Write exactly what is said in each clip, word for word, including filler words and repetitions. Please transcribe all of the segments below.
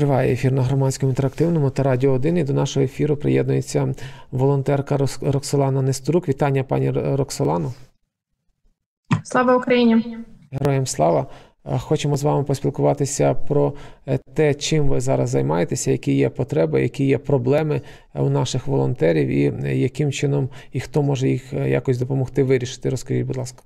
Триває ефір на Громадському інтерактивному та Радіо один, і до нашого ефіру приєднується волонтерка Роксолана Нестерук. Вітання, пані Роксолано. Слава Україні! Героям слава! Хочемо з вами поспілкуватися про те, чим ви зараз займаєтеся, які є потреби, які є проблеми у наших волонтерів і яким чином і хто може їх якось допомогти вирішити. Розкажіть, будь ласка.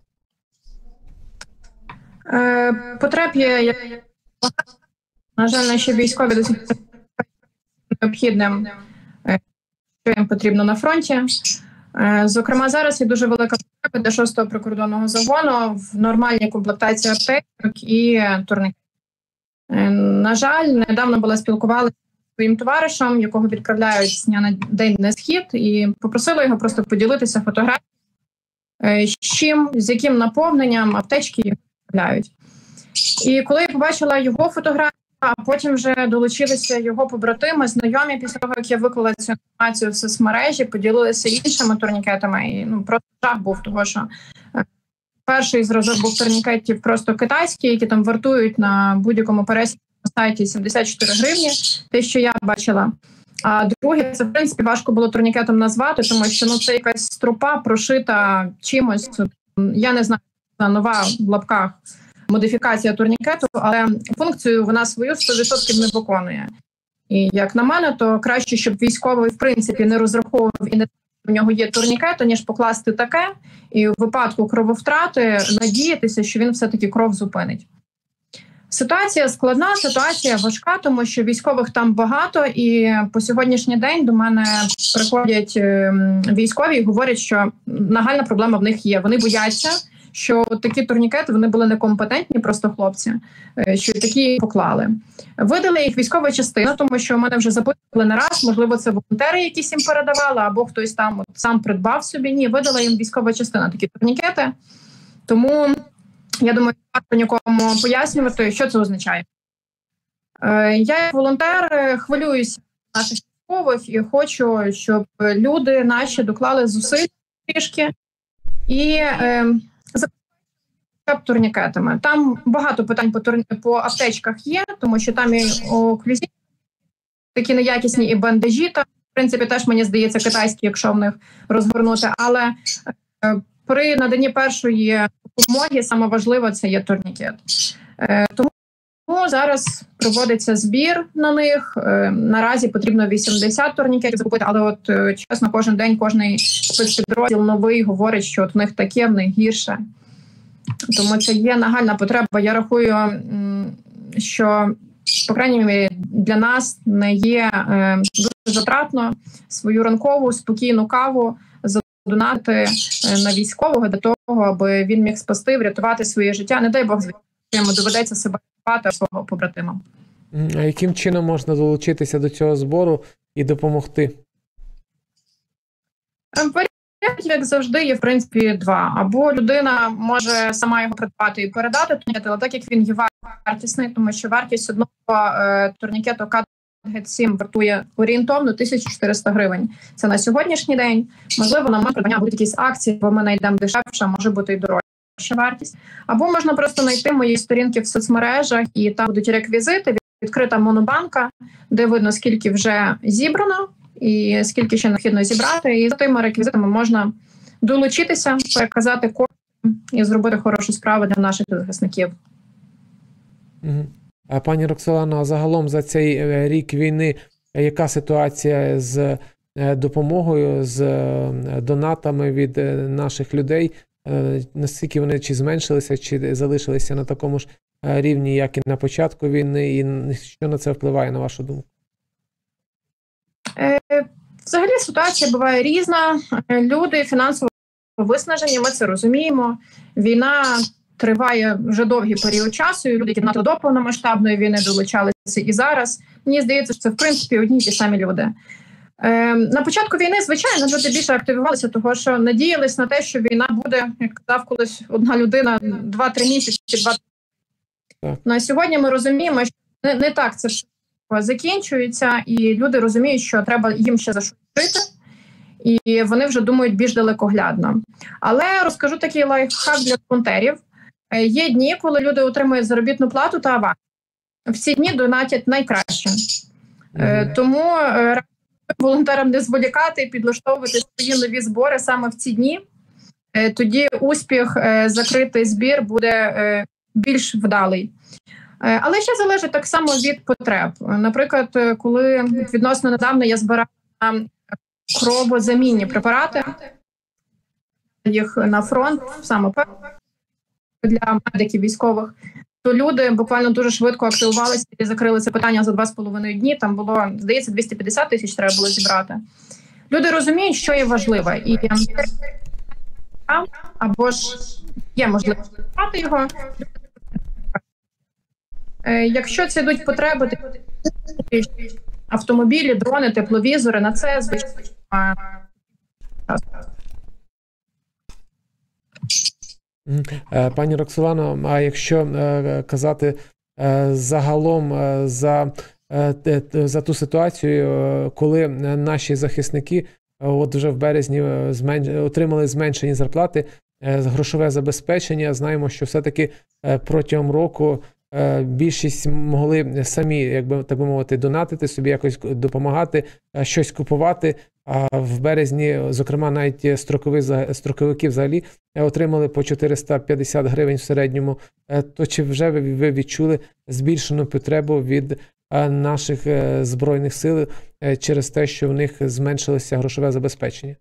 Е, потреб є, на жаль, наші військові досить необхідним, що їм потрібно на фронті. Е, зокрема, зараз є дуже велика потреба для шостого прикордонного загону в нормальній комплектації аптечок і турникетів. Е, на жаль, недавно була спілкувалася зі своїм товаришем, якого відправляють з дня на день на схід, і попросила його просто поділитися фотографією, е, з чим, з яким наповненням аптечки їх відправляють. І коли я побачила його фотографію, а потім вже долучилися його побратими, знайомі після того, як я виклала цю інформацію в соцмережі, поділилися іншими турнікетами. І ну, просто жах був того, що перший зразок був турнікетів просто китайський, які там вартують на будь-якому пересічному сайті сімдесят чотири гривні, те, що я бачила. А друге, це, в принципі, важко було турнікетом назвати, тому що ну, це якась струпа прошита чимось. Я не знаю, нова в лапках модифікація турнікету, але функцію вона свою сто відсотків не виконує. І як на мене, то краще, щоб військовий в принципі не розраховував і не в нього є турнікет, ніж покласти таке і у випадку крововтрати надіятися, що він все-таки кров зупинить. Ситуація складна, ситуація важка, тому що військових там багато, і по сьогоднішній день до мене приходять військові і говорять, що нагальна проблема в них є. Вони бояться, що такі турнікети, вони були некомпетентні, просто хлопці, що такі поклали. Видали їх військова частина, тому що у мене вже запитували не раз, можливо, це волонтери якісь їм передавали, або хтось там от сам придбав собі. Ні, видала їм військова частина такі турнікети. Тому, я думаю, не варто нікому пояснювати, що це означає. Я, як волонтер, хвилююся наших військових і хочу, щоб люди наші доклали зусиль трішки і турнікетами. Там багато питань по, тур... по аптечках є, тому що там і оклюзії такі неякісні, і бандажі, там, в принципі, теж, мені здається, китайські, якщо в них розгорнути. Але е, при наданні першої допомоги саме важливо це є турнікет. Е, тому зараз проводиться збір на них. Е, наразі потрібно вісімдесят турнікетів закупити, але от е, чесно, кожен день, кожний спецпідрозділ новий говорить, що от в них таке, в них гірше. Тому це є нагальна потреба. Я рахую, що, по крайній мірі, для нас не є дуже затратно свою ранкову, спокійну каву задонати на військового для того, аби він міг спасти, врятувати своє життя. Не дай Бог, йому доведеться себе рятувати свого побратима. А яким чином можна долучитися до цього збору і допомогти? Як завжди, є, в принципі, два. Або людина може сама його придбати і передати турнікет, але так як він є вартісний, тому що вартість одного е, турнікету Кадгет сім вартує орієнтовно тисячу чотириста гривень. Це на сьогоднішній день. Можливо, на момент придбання будуть якісь акції, бо ми знайдемо дешевше, може бути і дорожча вартість. Або можна просто знайти мої сторінки в соцмережах, і там будуть реквізити, відкрита монобанка, де видно, скільки вже зібрано, і скільки ще необхідно зібрати, і за тими реквізитами можна долучитися, переказати кошти і зробити хорошу справу для наших захисників. Угу. А пані Роксолано, а загалом за цей рік війни яка ситуація з допомогою, з донатами від наших людей? Наскільки вони чи зменшилися, чи залишилися на такому ж рівні, як і на початку війни, і що на це впливає, на вашу думку? Взагалі ситуація буває різна. Люди фінансово виснажені, ми це розуміємо. Війна триває вже довгий період часу, і люди, які НАТО до повномасштабної війни долучалися і зараз. Мені здається, що це, в принципі, одні й ті самі люди. На початку війни, звичайно, люди більше активувалися, того що надіялись на те, що війна буде, як казав колись одна людина, два-три місяці. два На сьогодні ми розуміємо, що не, не так це все закінчується, і люди розуміють, що треба їм ще за що жити, і вони вже думають більш далекоглядно. Але розкажу такий лайфхак для волонтерів. Є дні, коли люди отримують заробітну плату та аванс. в ці дні донатять найкраще. Mm-hmm. Тому раджу волонтерам не зволікати і підлаштовувати свої нові збори саме в ці дні. Тоді успіх, закритий збір буде більш вдалий. Але ще залежить так само від потреб. Наприклад, коли відносно недавно я збирала кровозамінні препарати, їх на фронт, саме для медиків військових, то люди буквально дуже швидко активувалися і закрили це питання за два з половиною дні. Там було, здається, двісті п'ятдесят тисяч треба було зібрати. Люди розуміють, що є важливе. І або ж є можливість збирати його. Якщо це йдуть потреби, автомобілі, дрони, тепловізори, на це, звичайно. Пані Роксолано, а якщо казати загалом за, за ту ситуацію, коли наші захисники от вже в березні отримали зменшені зарплати, грошове забезпечення, знаємо, що все-таки протягом року більшість могли самі, якби так би мовити, донатити собі, якось допомагати, щось купувати. А в березні, зокрема, навіть строкові, строковики взагалі отримали по чотириста п'ятдесят гривень в середньому. То чи вже ви відчули збільшену потребу від наших Збройних сил через те, що в них зменшилося грошове забезпечення?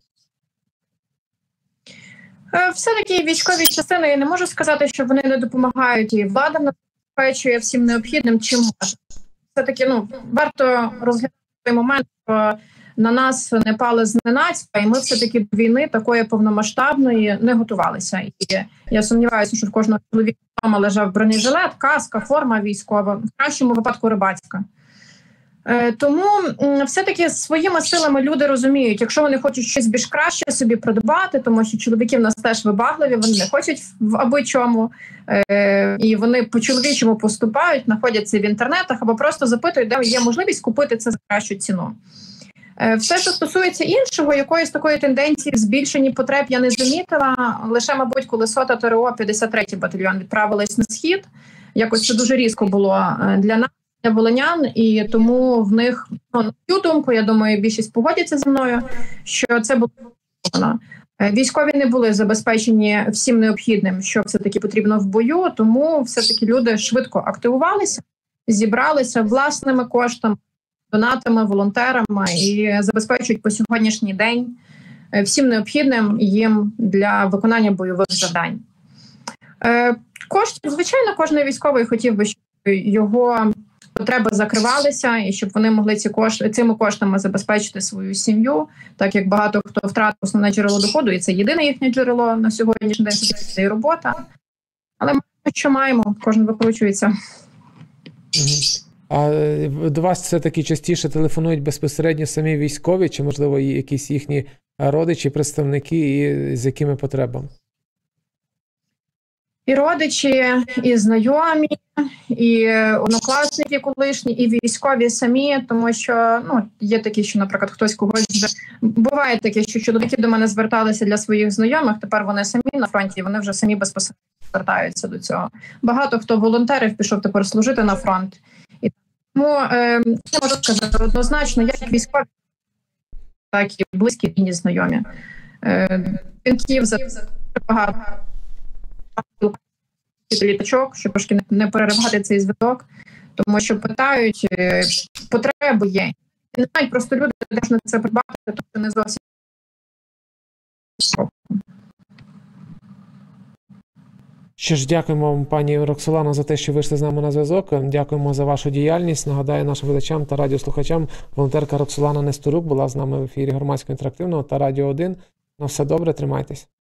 Все-таки військові частини, я не можу сказати, що вони не допомагають, і влада забезпечує всім необхідним, чим може. Все-таки, ну, варто розглядати той момент, що на нас не пали зненацька, і ми все-таки до війни такої повномасштабної не готувалися. І я сумніваюся, що в кожного чоловіка вдома лежав бронежилет, каска, форма військова, в кращому випадку рибацька. Тому все-таки своїми силами люди розуміють, якщо вони хочуть щось більш краще собі придбати, тому що чоловіки в нас теж вибагливі, вони не хочуть в аби чому, і вони по-чоловічому поступають, знаходяться в інтернетах або просто запитують, де є можливість купити це за кращу ціну. Все, що стосується іншого, якоїсь такої тенденції в збільшенні потреб я не замітила. Лише, мабуть, коли сота ТРО п'ятдесят третій батальйон відправились на схід. Якось це дуже різко було для нас, для волинян, і тому в них, ну, на мою думку, я думаю, більшість погодяться зі мною, що це було. Військові не були забезпечені всім необхідним, що все-таки потрібно в бою, тому все-таки люди швидко активувалися, зібралися власними коштами, донатами, волонтерами і забезпечують по сьогоднішній день всім необхідним їм для виконання бойових завдань. Коштів, звичайно, кожен військовий хотів би, щоб його потреби закривалися і щоб вони могли ці кошти, цими коштами забезпечити свою сім'ю, так як багато хто втратив основне джерело доходу, і це єдине їхнє джерело на сьогоднішній день, це і робота. Але ми що маємо, кожен викручується. А до вас все-таки частіше телефонують безпосередньо самі військові, чи, можливо, якісь їхні родичі, представники, і з якими потребами? І родичі, і знайомі, і однокласники колишні, і військові самі, тому що, ну, є такі, що, наприклад, хтось когось вже... Буває таке, що чоловіки до мене зверталися для своїх знайомих, тепер вони самі на фронті, і вони вже самі безпосередньо звертаються до цього. Багато хто волонтерів пішов тепер служити на фронт. І тому, е, я можу сказати однозначно, як військові, так і близькі рідні знайомі. Е, Дзвінків за багато літачок, щоб трошки не переривати цей зв'язок, тому що питають, потреби є. І не знають просто люди, де ж на це придбати, тобто не зовсім. Що ж, дякуємо вам, пані Роксолано, за те, що вийшли з нами на зв'язок. Дякуємо за вашу діяльність. Нагадаю нашим глядачам та радіослухачам, волонтерка Роксолана Несторук була з нами в ефірі Громадського інтерактивного та Радіо один. На все добре, тримайтесь.